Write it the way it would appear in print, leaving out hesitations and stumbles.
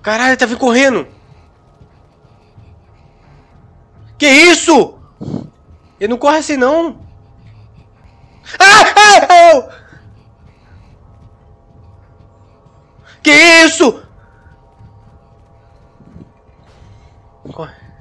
Caralho, tá vindo correndo. Que isso? Ele não corre assim, não. Ah! Que isso? Corre.